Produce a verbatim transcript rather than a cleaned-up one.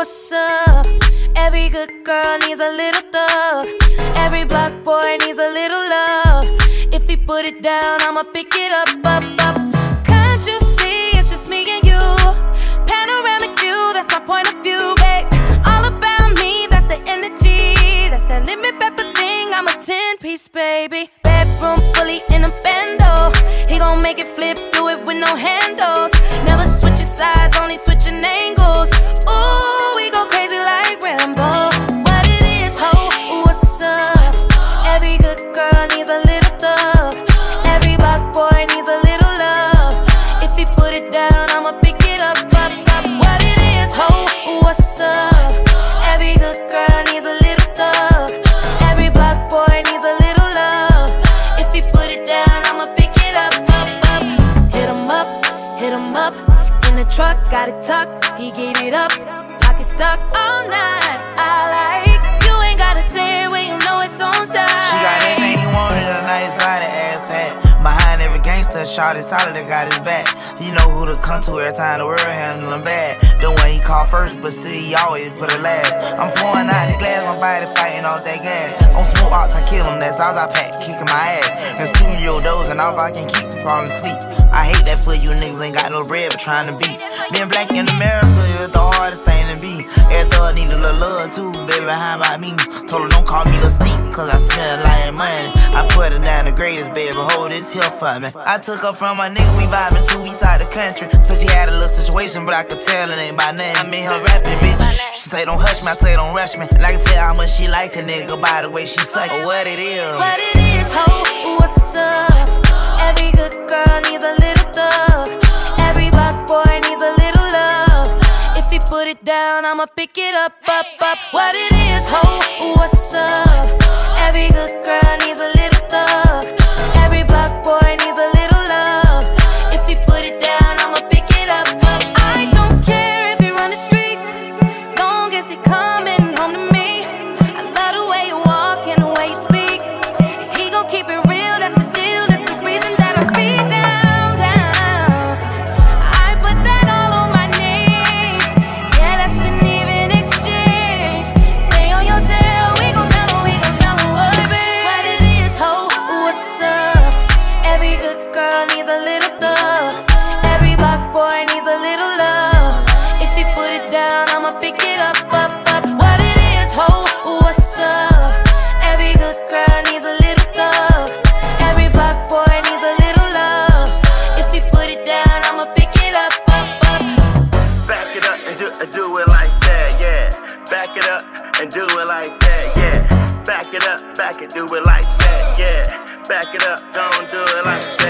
what's up? Every good girl needs a little thug. Every block boy needs a little love. If he put it down, I'ma pick it up, up, up. Can't you see it's just me and you? Panoramic view, that's my point of view, babe. All about me, that's the energy. That's that lemon pepper thing, I'm a ten-piece, baby. Bedroom fully in a bando. He gon' make it flip, do it with no handles. Never switching sides, only switching angles. Ooh, we go crazy like Rambo. What it is, ho, what's up? Every good girl needs a little thug. Every block boy needs a little love. If he put it down, I'ma pick it up, up, up. What it is, ho, what's up? Every good girl needs a little thug. Every block boy needs a little love. If he put it down, I'ma pick it up, up, up. Hit him up, hit him up. In the truck, got it tucked, he get it up. Pocket stuck all night, I like. You ain't gotta say it when you know it's on side. She got everything you wanted, a nice body, ass fat. Behind every gangster, shot is solid, that got his back. You know who to come to every time the world handle him bad. The one he called first, but still he always put it last. I'm pouring out the glass, my body fighting off that gas. On smoke ox, I kill him, that's all I pack, kicking my ass. In studio dozing, all I can keep from falling asleep. I hate that for you niggas ain't got no bread but trying to beat. Being black in America is the hardest thing to be. Every thug need a little love too, baby, how about me? Told her don't call me the stink, cause I spend a lot of money. I put her down the greatest, baby, hold this here for me. I took her from my nigga, we vibing two east side the country. So she had a little situation, but I could tell it ain't by name. I made her rapping, bitch. She say don't hush me, I say don't rush me. And I can tell how much she like a nigga by the way she suck it. What it is, what it is, ho, what's up? Every good girl needs a little thug. Every block boy needs a little love. If he put it down, I'ma pick it up, up, up. What it is, ho, what's up? Every good girl needs a little thug. Every block boy needs a little love. If he put it down, I'ma pick it up, up. I don't care if he run the streets, long as he coming home to me. I love the way you walk and the way you speak. He gon' keep it real, that's the deal. That's the reason that I speed down, down. I put that all on my name. Yeah, that's an even exchange. Stay on your tail, we gon' tell him, we gon' tell him what it be. What it is, ho, what's up? Every good girl needs a little thug. Every block boy needs a little love. If he put it down, I'ma pick it up, up, up. What it is, ho, what's up? Every good girl needs a little thug. Every block boy needs a little love. If he put it down, I'ma pick it up, up, up. Back it up and do, and do it like that, yeah. Back it up and do it like that, yeah. Back it up, back it, do it like that, yeah. Back it up, don't do it like that.